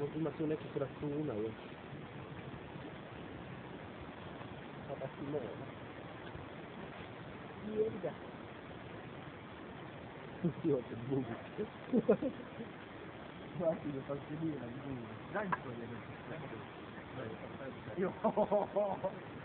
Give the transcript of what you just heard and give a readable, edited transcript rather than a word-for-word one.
Ima tu nekih računa još. Pa ti nema. Jebga. Ti opet bubi. Svaki me fascinira bubi. Daj mi to jedan. Jo.